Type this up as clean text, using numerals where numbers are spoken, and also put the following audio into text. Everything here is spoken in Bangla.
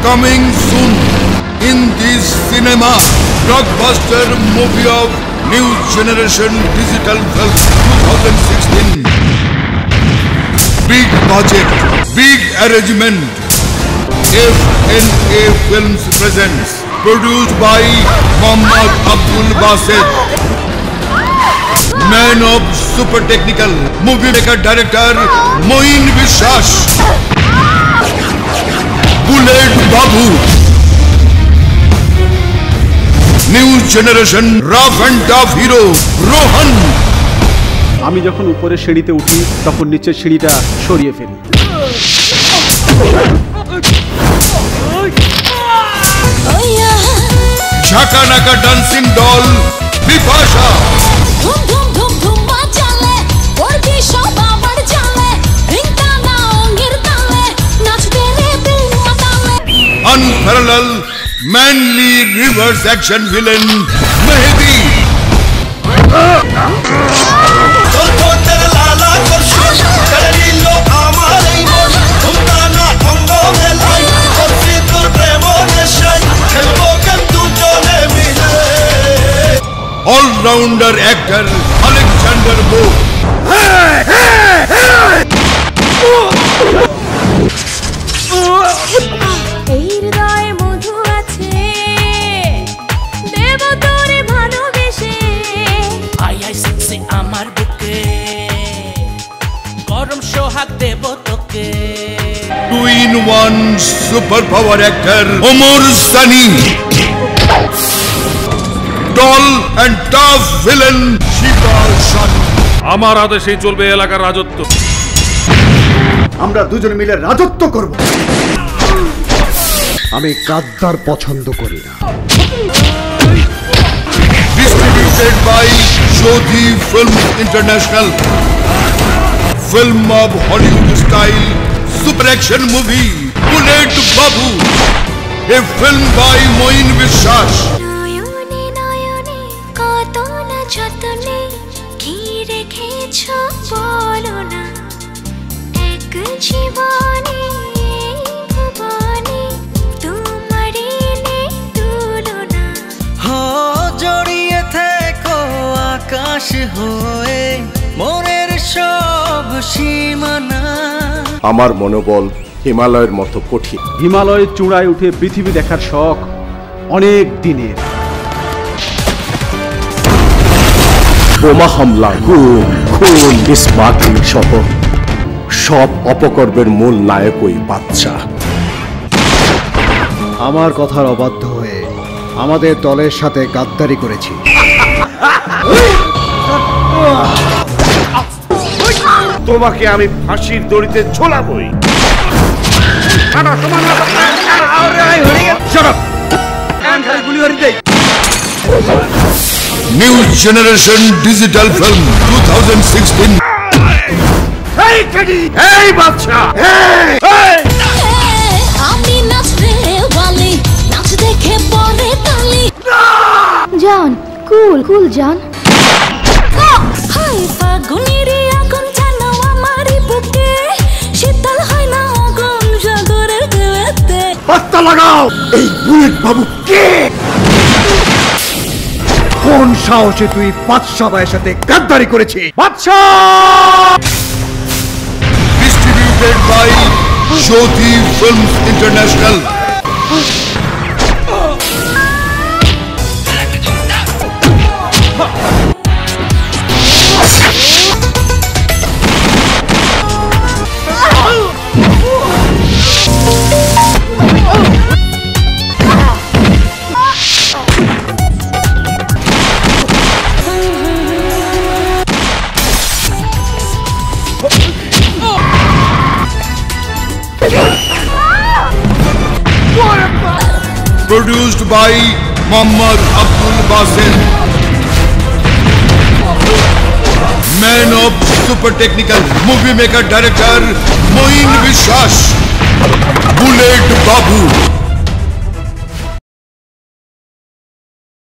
Coming soon in this cinema, blockbuster movie of new generation digital film 2016. Big budget, big arrangement. FNA Films presents, produced by Mohammad Abdul Basit, man of super technical, movie maker director Moin Vishwas, Bullet Babu, new generation rough and tough hero Rohan. আমি যখন উপরে সিঁড়িতে উঠি তখন নিচের সিঁড়িটা সরিয়ে ফেলি। ঝাঁকানাকা dancing doll Bipasha, unparalleled manly reverse action villain Mehdi, all-rounder actor Alexander Bo, two-in-one superpower actor Omar Sani, tall and tough villain Shiva Shani. আমার আদেশেই চলবে এলাকার রাজত্ব। আমরা দুজন মিলে রাজত্ব করব। আমি গাদ্দার পছন্দ করি না। Distributed by Jyoti Films International. Film of Hollywood style super action movie Bullet Babu, a film by Moin Vishwas. আমার মনোবল হিমালয়ের মতো কঠিন। হিমালয়ের চূড়ায় উঠে পৃথিবী দেখার শখ অনেক দিনের। বোমা হামলা, গুম, খুন, স্মাগলিং সহ সব অপকর্মের মূল নায়ক ওই বাচ্চা। আমার কথার অবাধ্য হয়ে আমাদের দলের সাথে গাদ্দারি করেছি। তোমাকে আমি ফাঁসির দড়িতে ঝোলাবই। New generation digital film 2016. Hey Teddy! Hey বাচ্চা! Hey! আমি নাচতে বলি, নাচ দেখে পরে তালি। জান, কুল জান। হাই ফাগুনিরি আগুন জানো আমারই বুকে, শীতল হয় না আগুন সাগরের ঢেউতে। পাত্তা লাগাও, এই বুলেট বাবু কে? কোন সাহসে তুই বাদশা ভাইয়ের সাথে গাদ্দারি করেছিস? বাদশা! Distributed by Jyoti Films International. Produced by Mohammad Abdul Basit, man of super technical, movie maker director Moin Vishwas, Bullet Babu.